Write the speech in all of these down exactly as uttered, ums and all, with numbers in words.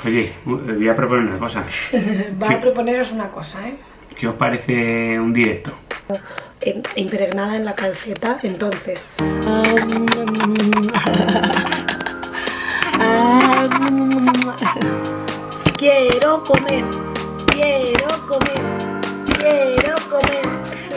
Oye, voy a proponer una cosa. Va a proponeros una cosa, ¿eh? ¿Qué os parece un directo? Impregnada en la calceta, entonces... Quiero comer, quiero comer, quiero comer.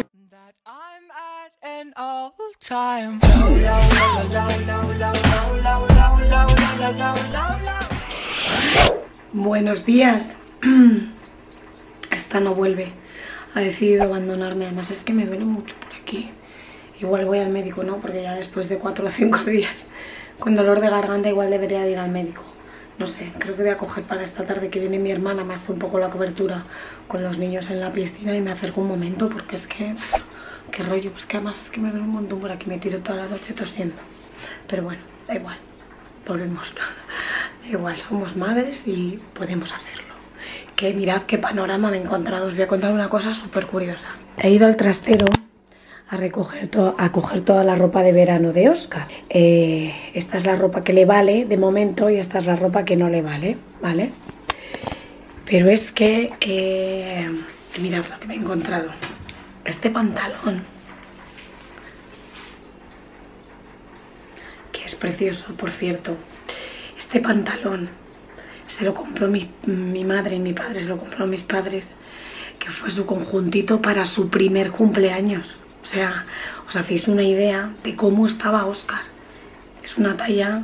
Buenos días. Esta no vuelve. Ha decidido abandonarme. Además es que me duele mucho por aquí. Igual voy al médico, ¿no? Porque ya después de cuatro o cinco días con dolor de garganta igual debería de ir al médico. No sé, creo que voy a coger para esta tarde que viene mi hermana. Me hace un poco la cobertura con los niños en la piscina y me acerco un momento porque es que... Uff, qué rollo. Pues que además es que me duele un montón por aquí. Me tiro toda la noche tosiendo. Pero bueno, da igual. Volvemos. Da igual, somos madres y podemos hacerlo. Que mirad qué panorama me he encontrado. Os voy a contar una cosa súper curiosa. He ido al trastero a recoger a coger toda la ropa de verano de Óscar. Eh, esta es la ropa que le vale de momento y esta es la ropa que no le vale, ¿vale? Pero es que eh, mirad lo que me he encontrado. Este pantalón, que es precioso, por cierto. Este pantalón se lo compró mi, mi madre y mi padre, se lo compró a mis padres, que fue su conjuntito para su primer cumpleaños. O sea, os hacéis una idea de cómo estaba Óscar. Es una talla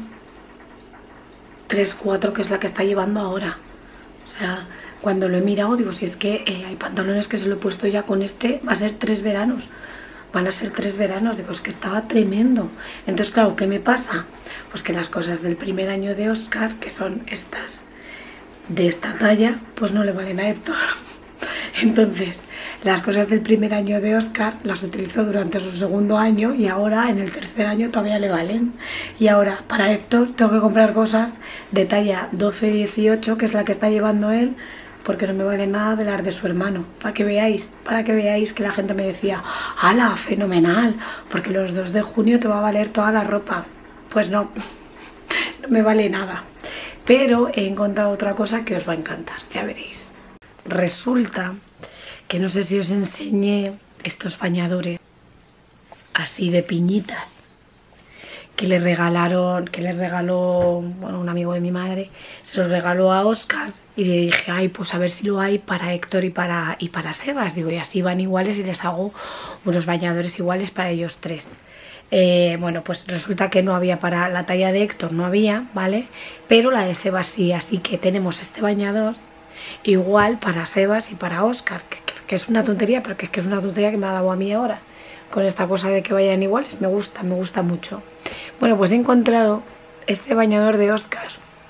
tres cuatro, que es la que está llevando ahora. O sea, cuando lo he mirado, digo, si es que eh, hay pantalones que se lo he puesto ya con este, va a ser tres veranos. Van a ser tres veranos, digo, es que estaba tremendo. Entonces, claro, ¿qué me pasa? Pues que las cosas del primer año de Óscar, que son estas, de esta talla, pues no le valen a Héctor. Entonces, las cosas del primer año de Óscar las utilizó durante su segundo año y ahora en el tercer año todavía le valen. Y ahora para Héctor tengo que comprar cosas de talla doce dieciocho, que es la que está llevando él, porque no me vale nada de las de su hermano. Para que veáis, para que veáis que la gente me decía, ¡hala, fenomenal! Porque los dos de junio te va a valer toda la ropa. Pues no, no me vale nada. Pero he encontrado otra cosa que os va a encantar, ya veréis. Resulta que no sé si os enseñé estos bañadores así de piñitas que le regalaron, que les regaló, bueno, un amigo de mi madre, se los regaló a Óscar y le dije, ay, pues a ver si lo hay para Héctor y para, y para Sebas. Digo, y así van iguales y les hago unos bañadores iguales para ellos tres. Eh, bueno, pues resulta que no había para la talla de Héctor, no había, ¿vale? Pero la de Sebas sí, así que tenemos este bañador igual para Sebas y para Óscar, que, que, que es una tontería, pero que, que es una tontería que me ha dado a mí ahora, con esta cosa de que vayan iguales. Me gusta, me gusta mucho. Bueno, pues he encontrado este bañador de Óscar.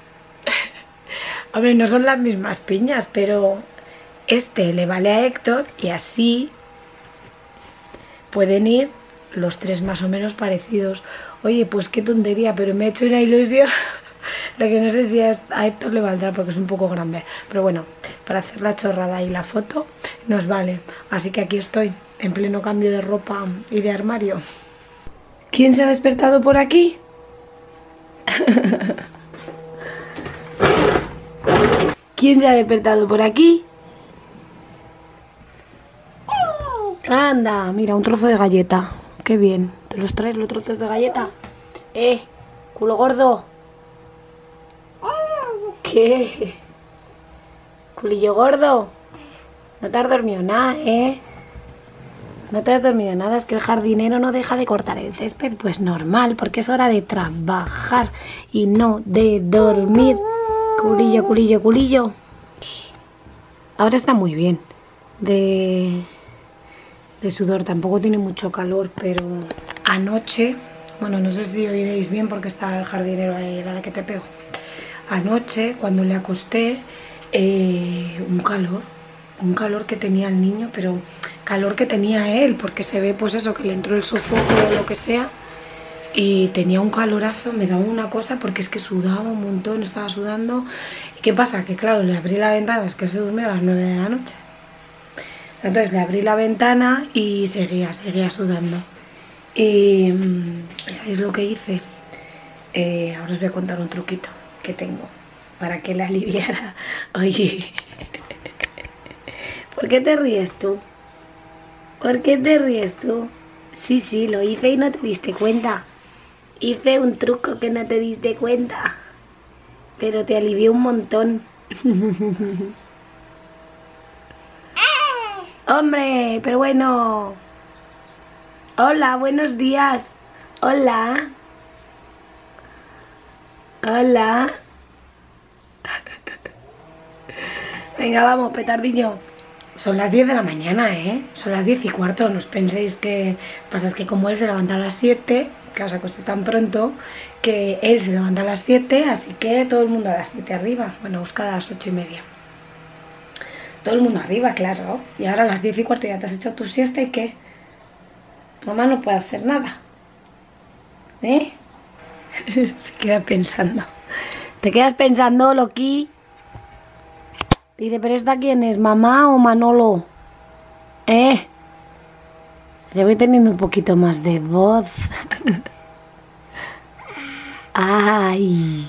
Hombre, no son las mismas piñas, pero este le vale a Héctor y así pueden ir los tres más o menos parecidos. Oye, pues qué tontería, pero me he hecho una ilusión. Lo que no sé si a Héctor le valdrá porque es un poco grande. Pero bueno, para hacer la chorrada y la foto nos vale. Así que aquí estoy, en pleno cambio de ropa y de armario. ¿Quién se ha despertado por aquí? ¿Quién se ha despertado por aquí? Anda, mira, un trozo de galleta. Qué bien. ¿Te los traes los trozos de galleta? Eh, culo gordo. ¿Qué? Culillo gordo. No te has dormido nada, ¿eh? No te has dormido nada, es que el jardinero no deja de cortar el césped. Pues normal, porque es hora de trabajar y no de dormir. Culillo, culillo, culillo. Ahora está muy bien. De, de sudor, tampoco tiene mucho calor, pero anoche, bueno, no sé si oiréis bien porque está el jardinero ahí, dale que te pego. Anoche, cuando le acosté, eh, un calor, un calor que tenía el niño, pero calor que tenía él, porque se ve pues eso, que le entró el sofoco o lo que sea, y tenía un calorazo, me daba una cosa, porque es que sudaba un montón, estaba sudando. ¿Y qué pasa? Que claro, le abrí la ventana, es que se durmió a las nueve de la noche. Entonces le abrí la ventana y seguía, seguía sudando. Y ¿sabéis lo que hice? Eh, ahora os voy a contar un truquito que tengo. para que la aliviara. Oye, ¿por qué te ríes tú? ¿Por qué te ríes tú? Sí, sí, lo hice y no te diste cuenta. Hice un truco que no te diste cuenta. Pero te alivió un montón. Hombre, pero bueno. Hola, buenos días. Hola. Hola. Venga, vamos, petardillo. Son las diez de la mañana, ¿eh? Son las diez y cuarto. No os penséis que... Pasa es que como él se levanta a las siete, que os acosté tan pronto, que él se levanta a las siete, así que todo el mundo a las siete arriba. Bueno, Óscar a las ocho y media. Todo el mundo arriba, claro. Y ahora a las diez y cuarto ya te has hecho tu siesta y ¿qué? Mamá no puede hacer nada. ¿Eh? Se queda pensando. ¿Te quedas pensando, Loki? Dice, ¿pero esta quién es? ¿Mamá o Manolo? ¿Eh? Ya voy teniendo un poquito más de voz. ¡Ay!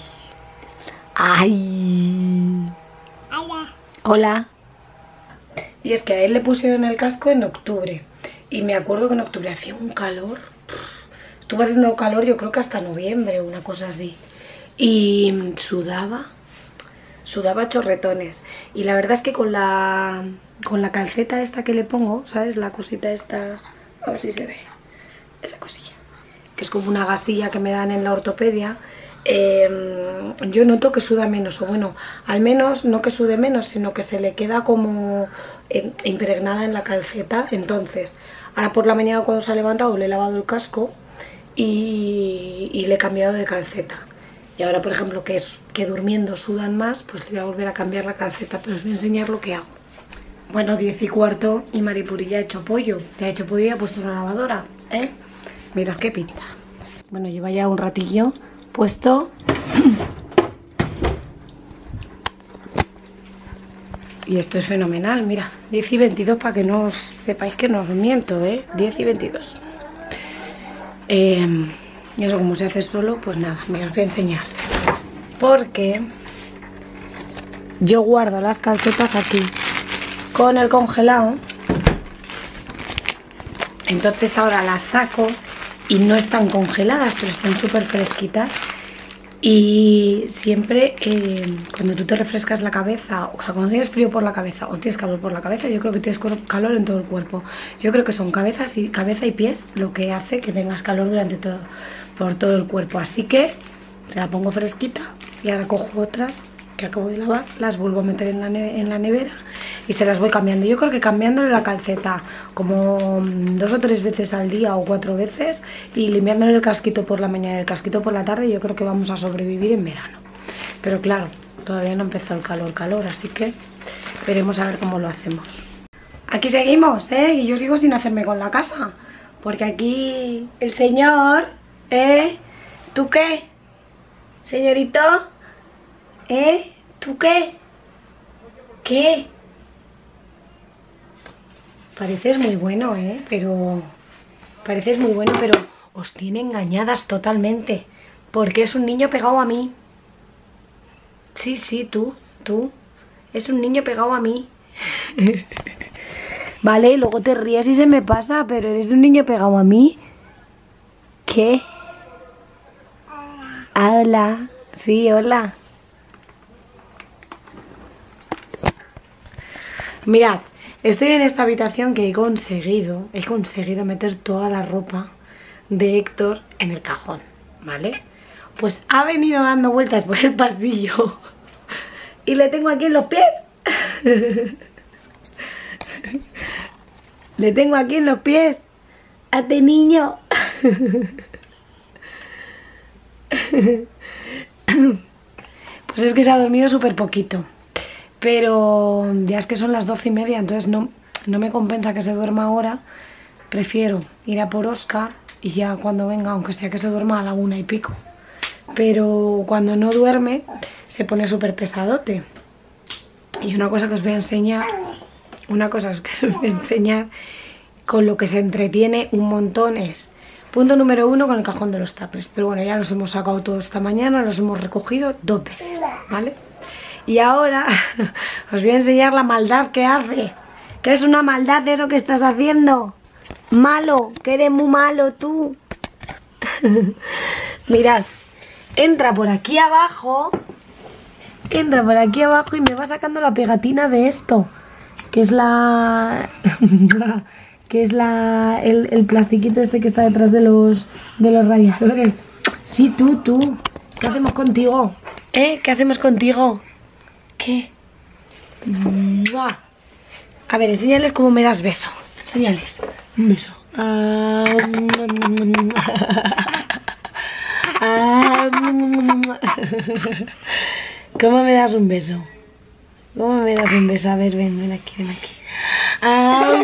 ¡Ay! Hola. Hola. Y es que a él le pusieron el casco en octubre. Y me acuerdo que en octubre hacía un calor. Estuvo haciendo calor yo creo que hasta noviembre, una cosa así. Y sudaba. Sudaba chorretones. Y la verdad es que con la, con la calceta esta que le pongo, ¿sabes? La cosita esta, a ver si se ve, esa cosilla, que es como una gasilla que me dan en la ortopedia, eh, yo noto que suda menos, o bueno, al menos no que sude menos, sino que se le queda como eh, impregnada en la calceta. Entonces, ahora por la mañana cuando se ha levantado le he lavado el casco y, y le he cambiado de calceta. Y ahora, por ejemplo, que es que durmiendo sudan más, pues le voy a volver a cambiar la calceta, pero os voy a enseñar lo que hago. Bueno, diez y cuarto y Maripuri ya ha hecho pollo. Ya ha hecho pollo y ha puesto una lavadora, ¿eh? Mirad qué pinta. Bueno, lleva ya un ratillo puesto. Y esto es fenomenal, mira. diez y veintidós para que no os sepáis que no os miento, ¿eh? diez y veintidós. Eh... Y eso como se hace solo, pues nada, me os voy a enseñar. Porque yo guardo las calcetas aquí con el congelado. Entonces ahora las saco y no están congeladas, pero están súper fresquitas. Y siempre eh, cuando tú te refrescas la cabeza, o sea, cuando tienes frío por la cabeza o tienes calor por la cabeza, yo creo que tienes calor en todo el cuerpo. Yo creo que son cabezas y, cabeza y pies lo que hace que tengas calor durante todo, por todo el cuerpo. Así que se la pongo fresquita y ahora cojo otras que acabo de lavar, las vuelvo a meter en la, ne en la nevera y se las voy cambiando. Yo creo que cambiándole la calceta como dos o tres veces al día o cuatro veces y limpiándole el casquito por la mañana y el casquito por la tarde, yo creo que vamos a sobrevivir en verano. Pero claro, todavía no empezó el calor, calor, así que veremos a ver cómo lo hacemos. Aquí seguimos, ¿eh? Y yo sigo sin hacerme con la casa, porque aquí el señor, ¿eh? ¿Tú qué? Señorito, ¿eh? ¿Tú qué? ¿Qué? Pareces muy bueno, ¿eh? Pero... Pareces muy bueno, pero os tiene engañadas totalmente. Porque es un niño pegado a mí. Sí, sí, tú, tú. Es un niño pegado a mí. Vale, y luego te ríes y se me pasa, pero eres un niño pegado a mí. ¿Qué? Hola. Sí, hola. Mirad, estoy en esta habitación que he conseguido, he conseguido meter toda la ropa de Héctor en el cajón, ¿vale? Pues ha venido dando vueltas por el pasillo y le tengo aquí en los pies. Le tengo aquí en los pies a este niño. Pues es que se ha dormido súper poquito. Pero ya es que son las doce y media, entonces no, no me compensa que se duerma ahora. Prefiero ir a por Óscar y ya cuando venga, aunque sea que se duerma a la una y pico. Pero cuando no duerme se pone súper pesadote. Y una cosa que os voy a enseñar, una cosa que os voy a enseñar con lo que se entretiene un montón es... Punto número uno, con el cajón de los tuppers. Pero bueno, ya los hemos sacado todos esta mañana, los hemos recogido dos veces, ¿vale? Y ahora os voy a enseñar la maldad que hace. ¿Qué es una maldad de eso que estás haciendo? Malo, que eres muy malo tú. Mirad, entra por aquí abajo. Entra por aquí abajo y me va sacando la pegatina de esto. Que es la... que es la... El, el plastiquito este que está detrás de los, de los radiadores. Sí, tú, tú. ¿Qué hacemos contigo? ¿Eh? ¿Qué hacemos contigo? ¿Qué? ¡Mua! A ver, enséñales cómo me das beso. Enséñales. Un beso. Ah, ah, ¿cómo me das un beso? ¿Cómo me das un beso? A ver, ven, ven aquí, ven aquí. Ah,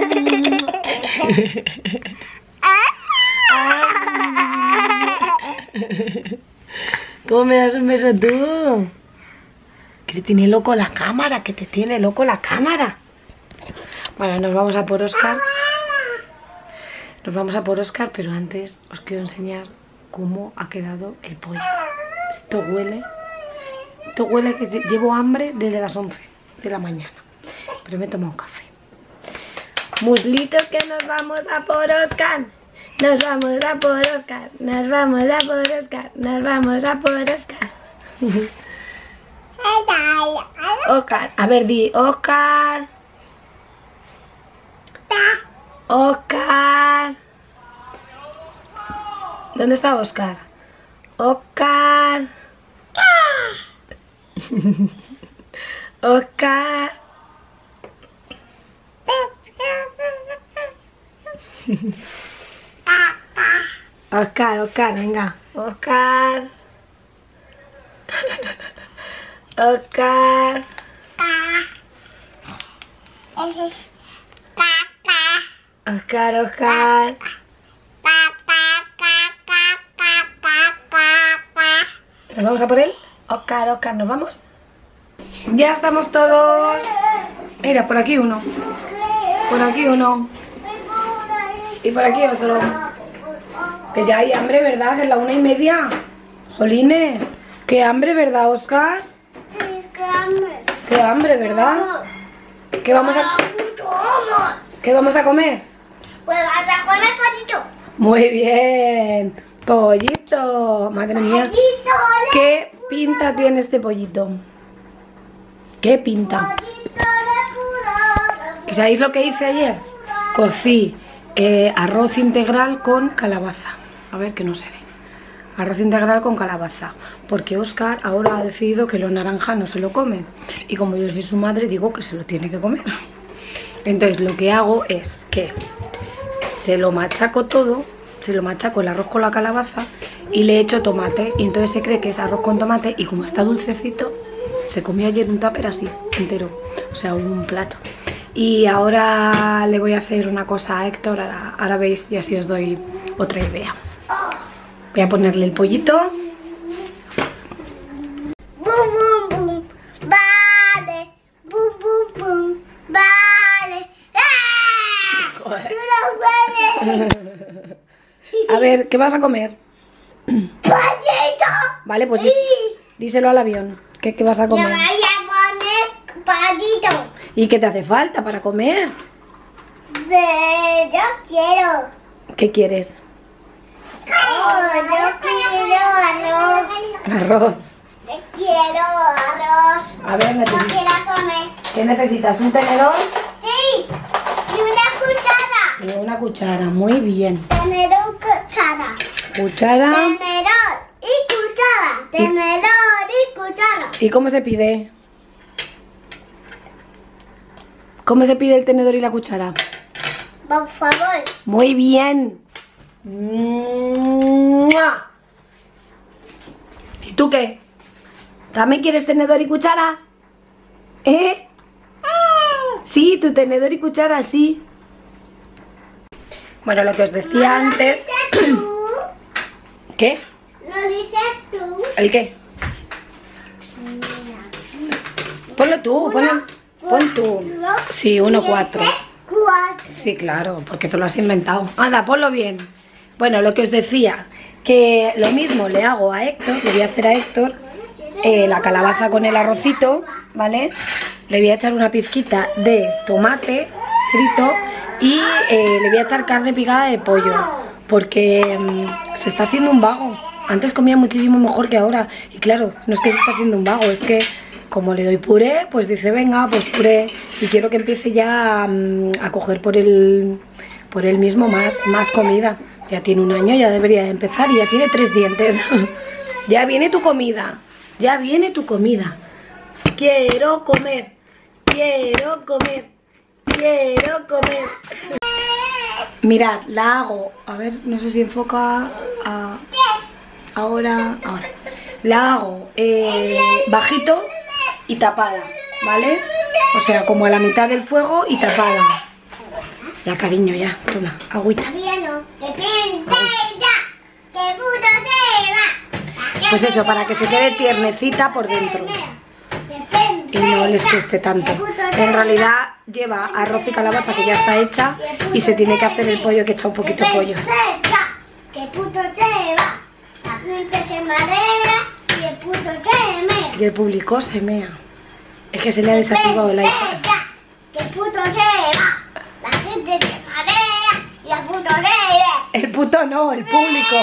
¿cómo me das un beso tú? Que te tiene loco la cámara, que te tiene loco la cámara. Bueno, nos vamos a por Oscar. Nos vamos a por Oscar, pero antes os quiero enseñar cómo ha quedado el pollo. Esto huele... Esto huele que llevo hambre desde las once de la mañana. Pero me he tomado un café. Muslitos, que nos vamos a por Oscar. Nos vamos a por Oscar. Nos vamos a por Oscar. Nos vamos a por Oscar. Oscar, a ver, di Oscar. Oscar. ¿Dónde está Oscar? Oscar. Oscar. Oscar, Oscar, venga. Oscar. Oscar. Oscar, Oscar. ¿Nos vamos a por él? Oscar, Oscar, ¿nos vamos? Ya estamos todos. Mira, por aquí uno. Por aquí uno. Y por aquí otro. Que ya hay hambre, ¿verdad? Que es la una y media. Jolines. Qué hambre, ¿verdad, Oscar? Sí, qué hambre. Qué hambre, ¿verdad? ¿Qué vamos a... ¿Qué vamos a comer? Pues vas a comer pollito. Muy bien. Pollito. Madre mía. Pollito, ¿Qué pinta tiene este pollito? ¿Qué pinta? pollito de puro. ¿Y sabéis lo que hice ayer? Cocí eh, arroz integral con calabaza. A ver, que no se ve. Arroz integral con calabaza. Porque Oscar ahora ha decidido que lo naranja no se lo come. Y como yo soy su madre, digo que se lo tiene que comer. Entonces lo que hago es que se lo machaco todo. Se lo machaco el arroz con la calabaza y le echo tomate. Y entonces se cree que es arroz con tomate. Y como está dulcecito, se comió ayer un tupper así, entero. O sea, un plato. Y ahora le voy a hacer una cosa a Héctor. Ahora, ahora veis y así os doy otra idea. Voy a ponerle el pollito. Bum, bum, bum. Vale. Bum, bum, bum. Vale. ¡Ah! Joder. ¡Tú no puedes! A ver, ¿qué vas a comer? ¡Pollito! Vale, pues dí- Sí. díselo al avión. ¿Qué, qué vas a Le comer? voy a poner pollito. ¿Y qué te hace falta para comer? De- Yo quiero. ¿Qué quieres? Oh, yo quiero arroz. Arroz. Yo quiero arroz. A ver, No necesitas... quiero comer. ¿Qué necesitas? ¿Un tenedor? Sí. Y una cuchara. Y una cuchara. Muy bien. Tenedor, cuchara. Cuchara. Tenedor y cuchara. Tenedor y cuchara. ¿Y cómo se pide? ¿Cómo se pide el tenedor y la cuchara? Por favor. Muy bien. ¡Mua! ¿Y tú qué? ¿También quieres tenedor y cuchara? ¿Eh? Sí, tu tenedor y cuchara, sí. Bueno, lo que os decía antes... ¿Lo dices tú? ¿Qué? ¿Lo dices tú? ¿El qué? Ponlo tú, ponlo, pon tú. Sí, uno, cuatro. Cuatro. Sí, claro, porque te lo has inventado. Anda, ponlo bien. Bueno, lo que os decía, que lo mismo le hago a Héctor, le voy a hacer a Héctor eh, la calabaza con el arrocito ¿vale? Le voy a echar una pizquita de tomate frito y eh, le voy a echar carne picada de pollo, porque mmm, se está haciendo un vago. Antes comía muchísimo mejor que ahora. Y claro, no es que se está haciendo un vago, es que como le doy puré, pues dice, venga, pues puré. Y quiero que empiece ya um, a coger por el, por él mismo más, más comida. Ya tiene un año, ya debería de empezar y ya tiene tres dientes. Ya viene tu comida, ya viene tu comida. Quiero comer, quiero comer, quiero comer. Mirad, la hago, a ver, no sé si enfoca a, ahora, ahora. La hago eh, bajito y tapada, ¿vale? O sea, como a la mitad del fuego y tapada. Ya, cariño, ya, toma, agüita. Pues eso, para que se quede tiernecita por dentro y no les cueste tanto. En realidad lleva arroz y calabaza que ya está hecha y se tiene que hacer el pollo, que echa un poquito de pollo. Y el público se mea. Es que se le ha desactivado el iPad. El puto no, el público.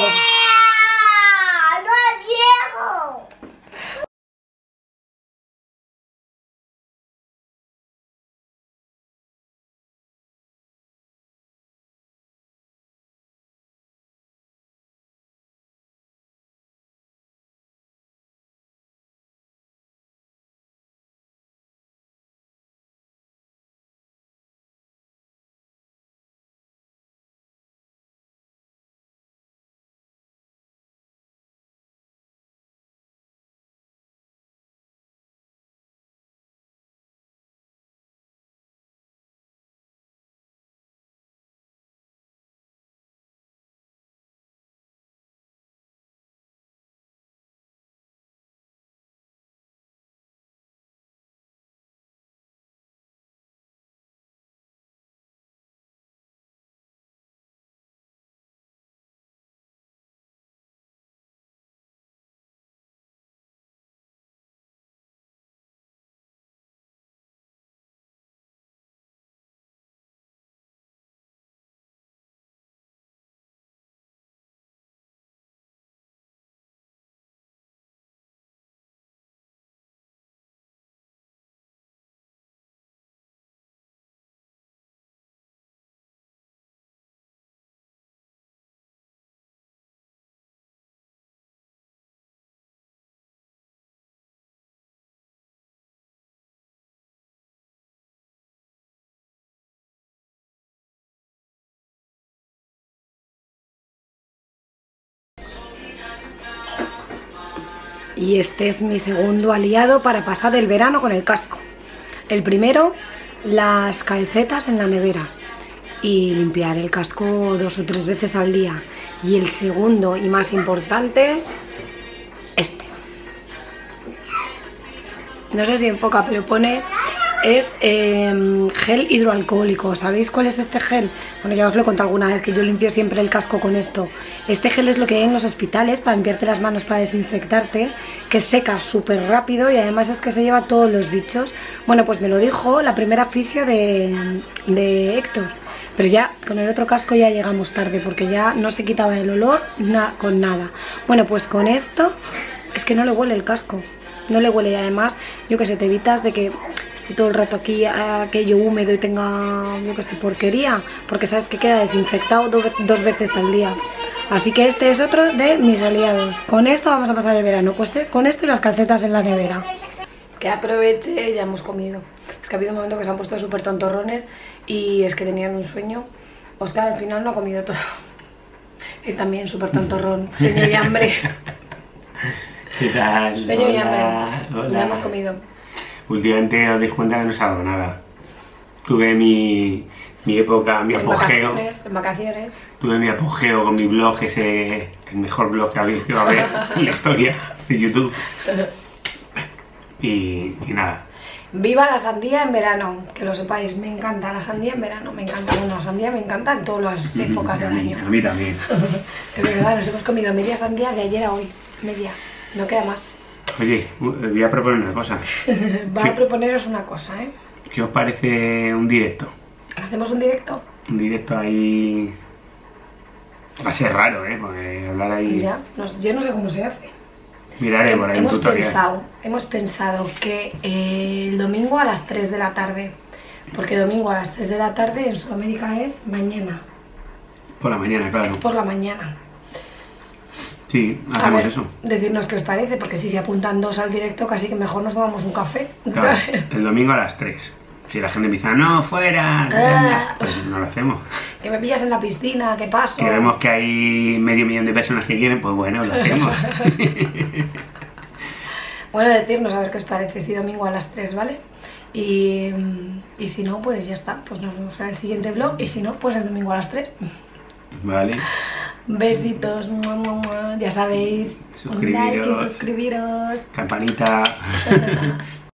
Y este es mi segundo aliado para pasar el verano con el casco. El primero, las calcetas en la nevera y limpiar el casco dos o tres veces al día. Y el segundo y más importante, este. No sé si enfoca, pero pone... Es eh, gel hidroalcohólico. ¿Sabéis cuál es este gel? Bueno, ya os lo he contado alguna vez, que yo limpio siempre el casco con esto. Este gel es lo que hay en los hospitales para limpiarte las manos, para desinfectarte, que seca súper rápido y además es que se lleva todos los bichos. Bueno, pues me lo dijo la primera fisio de, de Héctor. Pero ya con el otro casco ya llegamos tarde, porque ya no se quitaba el olor na, con nada. Bueno, pues con esto es que no le huele el casco. No le huele y además, yo que sé, te evitas de que esté todo el rato aquí aquello húmedo y tenga, yo que sé, porquería, porque sabes que queda desinfectado do, dos veces al día. Así que este es otro de mis aliados. Con esto vamos a pasar el verano, pues con esto y las calcetas en la nevera. Que aproveche, ya hemos comido. Es que ha habido un momento que se han puesto súper tontorrones y es que tenían un sueño. Oscar al final no ha comido todo. Y también súper tontorrón, sueño y hambre. ¿Qué tal? Sueño y hambre. Hola. Ya hemos comido. Últimamente os dais cuenta que no salgo nada. Tuve mi, mi época, mi en apogeo. Vacaciones, en vacaciones. Tuve mi apogeo con mi blog, ese, el mejor blog que había que va a haber en la historia de YouTube. Y, y nada. Viva la sandía en verano, que lo sepáis, me encanta la sandía en verano, me encanta. Bueno, la sandía me encanta en todas las épocas del año. A mí también. De verdad, nos hemos comido media sandía de ayer a hoy, media, no queda más. Oye, voy a proponer una cosa. Va a proponeros una cosa, ¿eh? ¿Qué os parece un directo? ¿Hacemos un directo? Un directo ahí... Va a ser raro, ¿eh? Porque hablar ahí... Ya, no, yo no sé cómo se hace. Miraré por ahí un hemos tutorial. pensado, hemos pensado que eh, el domingo a las tres de la tarde, porque domingo a las tres de la tarde en Sudamérica es mañana, Por la mañana, es claro. por la mañana. Sí, A hacemos ver, eso. decirnos qué os parece, porque si se apuntan dos al directo casi que mejor nos tomamos un café, Claro, ¿sabes? el domingo a las tres. Si la gente empieza, no, fuera, Ah. pues no lo hacemos. Que me pillas en la piscina, ¿qué paso? Que vemos que hay medio millón de personas que quieren, pues bueno, lo hacemos. Bueno, decirnos a ver qué os parece si domingo a las tres, ¿vale? Y, y si no, pues ya está, pues nos vemos en el siguiente vlog, y si no, pues el domingo a las tres. Vale. Besitos, mua, mua, mua. Ya sabéis, un like y Suscribiros. suscribiros. Campanita.